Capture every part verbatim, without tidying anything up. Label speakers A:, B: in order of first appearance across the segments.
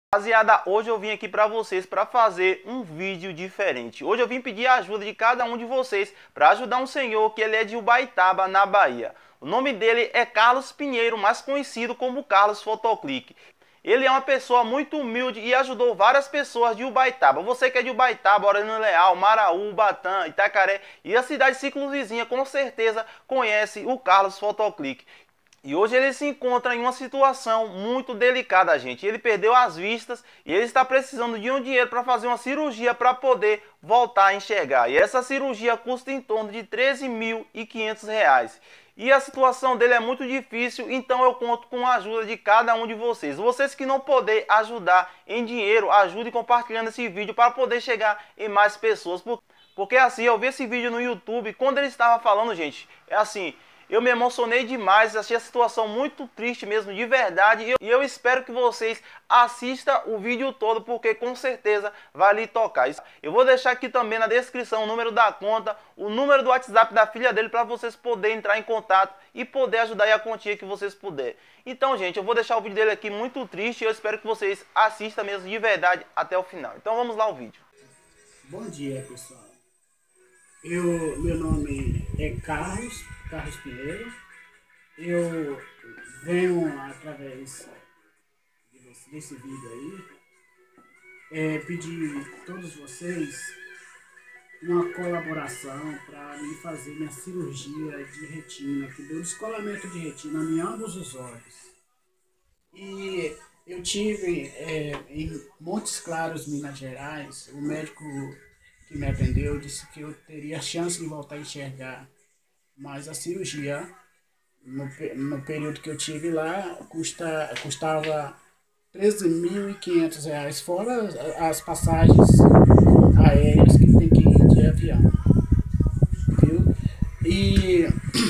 A: Rapaziada, hoje eu vim aqui para vocês para fazer um vídeo diferente. Hoje eu vim pedir a ajuda de cada um de vocês para ajudar um senhor que ele é de Ubaitaba, na Bahia. O nome dele é Carlos Pinheiro, mais conhecido como Carlos Photoclick. Ele é uma pessoa muito humilde e ajudou várias pessoas de Ubaitaba. Você que é de Ubaitaba, Orano Leal, Maraú, Batã, Itacaré e a cidade circunvizinha com certeza conhece o Carlos Photoclick. E hoje ele se encontra em uma situação muito delicada, gente. Ele perdeu as vistas e ele está precisando de um dinheiro para fazer uma cirurgia para poder voltar a enxergar. E essa cirurgia custa em torno de treze mil e quinhentos reais. E a situação dele é muito difícil, então eu conto com a ajuda de cada um de vocês. Vocês que não puderem ajudar em dinheiro, ajude compartilhando esse vídeo para poder chegar em mais pessoas. Porque assim, eu vi esse vídeo no YouTube, quando ele estava falando, gente, é assim... Eu me emocionei demais, achei a situação muito triste mesmo, de verdade. E eu, e eu espero que vocês assistam o vídeo todo, porque com certeza vai lhe tocar. Eu vou deixar aqui também na descrição o número da conta, o número do WhatsApp da filha dele, para vocês poderem entrar em contato e poder ajudar aí a quantia que vocês puderem. Então, gente, eu vou deixar o vídeo dele aqui muito triste e eu espero que vocês assistam mesmo de verdade até o final. Então vamos lá o vídeo.
B: Bom dia, pessoal. Eu, meu nome é Carlos, Carlos Pinheiro. Eu venho através desse, desse vídeo aí é, pedir a todos vocês uma colaboração para me fazer minha cirurgia de retina, que deu descolamento de retina em ambos os olhos. E eu tive é, em Montes Claros, Minas Gerais, o médico que me atendeu disse que eu teria chance de voltar a enxergar, mas a cirurgia, no, no período que eu tive lá, custa, custava treze mil e quinhentos reais, fora as passagens aéreas que tem que ir de avião, viu? E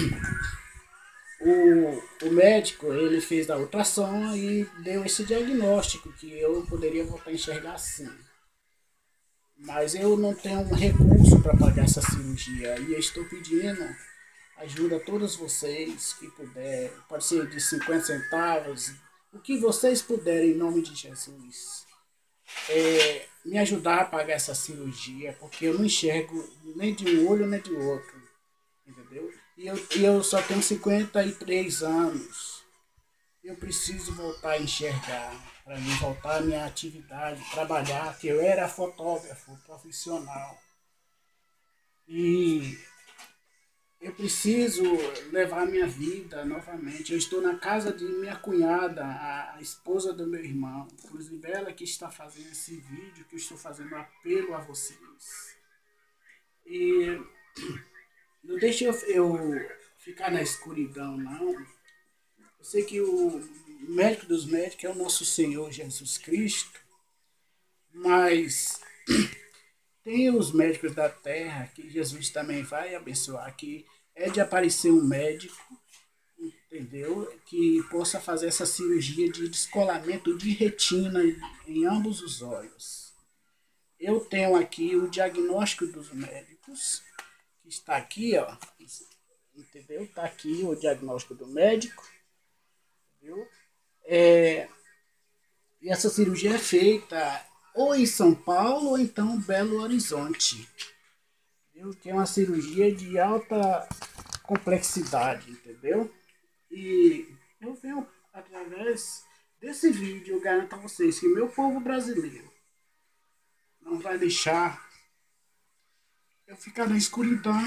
B: o, o médico, ele fez a ultrassom e deu esse diagnóstico, que eu poderia voltar a enxergar sim. Mas eu não tenho um recurso para pagar essa cirurgia e eu estou pedindo ajuda a todos vocês que puderem, pode ser de cinquenta centavos, o que vocês puderem em nome de Jesus. É, me ajudar a pagar essa cirurgia, porque eu não enxergo nem de um olho nem de outro, entendeu? E eu, e eu só tenho cinquenta e três anos. Eu preciso voltar a enxergar, para mim voltar à minha atividade, trabalhar, que eu era fotógrafo profissional. E eu preciso levar a minha vida novamente. Eu estou na casa de minha cunhada, a esposa do meu irmão. Inclusive ela que está fazendo esse vídeo, que eu estou fazendo apelo a vocês. E não deixe eu, eu ficar na escuridão, não. Eu sei que o médico dos médicos é o nosso Senhor Jesus Cristo, mas tem os médicos da terra que Jesus também vai abençoar, que é de aparecer um médico, entendeu? Que possa fazer essa cirurgia de descolamento de retina em ambos os olhos. Eu tenho aqui o diagnóstico dos médicos, que está aqui, ó, entendeu? Está aqui o diagnóstico do médico. Viu? É, e essa cirurgia é feita ou em São Paulo ou então Belo Horizonte, viu? Que é uma cirurgia de alta complexidade, entendeu? E eu venho através desse vídeo, eu garanto a vocês que meu povo brasileiro não vai deixar eu ficar na escuridão,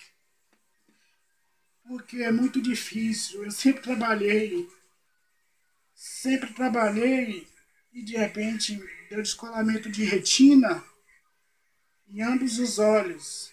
B: porque é muito difícil. Eu sempre trabalhei Sempre trabalhei e de repente deu descolamento de retina em ambos os olhos.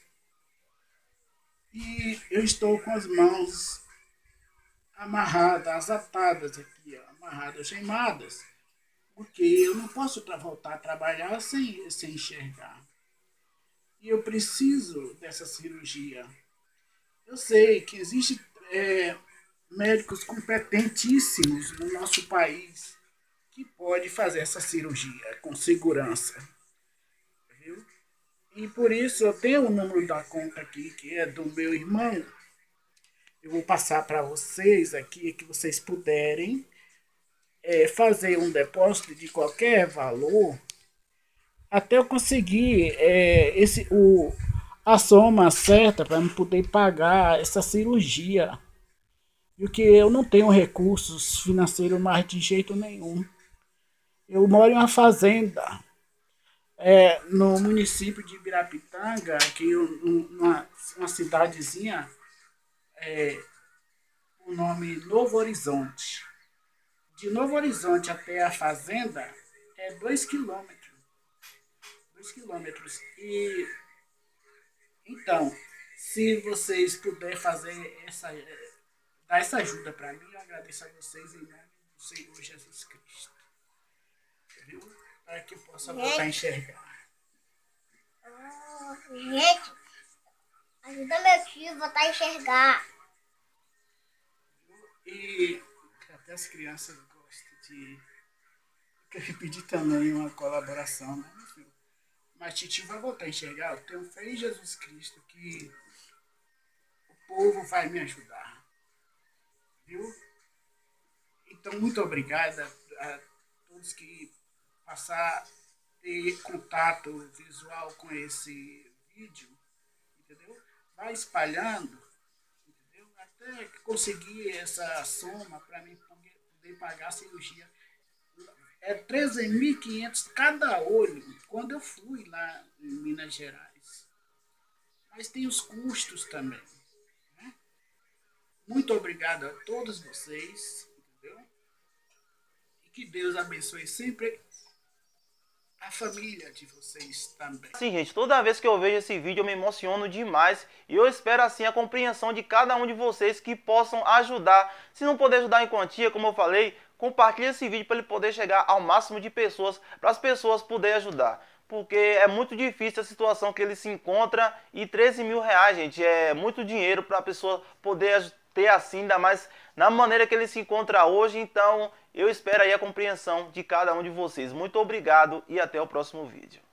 B: E eu estou com as mãos amarradas, atadas aqui, ó, amarradas, gemadas, porque eu não posso voltar a trabalhar sem, sem enxergar. E eu preciso dessa cirurgia. Eu sei que existe é, médicos competentíssimos no nosso país que pode fazer essa cirurgia com segurança, viu? E por isso eu tenho o número da conta aqui, que é do meu irmão. Eu vou passar para vocês aqui, que vocês puderem é, fazer um depósito de qualquer valor até eu conseguir é, esse, o, a soma certa para eu poder pagar essa cirurgia. Porque eu não tenho recursos financeiros mais de jeito nenhum. Eu moro em uma fazenda é, no município de Ibirapitanga, que eu, uma, uma cidadezinha, é, o nome Novo Horizonte. De Novo Horizonte até a fazenda é dois quilômetros. Dois quilômetros. E então, se vocês puderem fazer essa, dar essa ajuda para mim, eu agradeço a vocês em nome do Senhor Jesus Cristo. Viu? Para que eu possa voltar a enxergar.
C: Oh, gente, ajuda meu tio a voltar a enxergar.
B: E até as crianças gostam de... Eu quero pedir também uma colaboração, né, meu filho? Mas titio vai voltar a enxergar. Eu tenho fé em Jesus Cristo que o povo vai me ajudar. Viu? Então, muito obrigado a todos que passaram a ter contato visual com esse vídeo. Entendeu? Vai espalhando. Entendeu? Até conseguir essa soma para mim poder pagar a cirurgia. É treze mil e quinhentos cada olho, quando eu fui lá em Minas Gerais. Mas tem os custos também. Né? Muito obrigado a todos vocês. Entendeu? E que Deus abençoe sempre a família de vocês também.
A: Sim, gente, toda vez que eu vejo esse vídeo eu me emociono demais e eu espero assim a compreensão de cada um de vocês que possam ajudar. Se não puder ajudar em quantia, como eu falei, compartilhe esse vídeo para ele poder chegar ao máximo de pessoas, para as pessoas poderem ajudar. Porque é muito difícil a situação que ele se encontra e treze mil reais, gente, é muito dinheiro para a pessoa poder ter assim, ainda mais na maneira que ele se encontra hoje. Então eu espero aí a compreensão de cada um de vocês. Muito obrigado e até o próximo vídeo.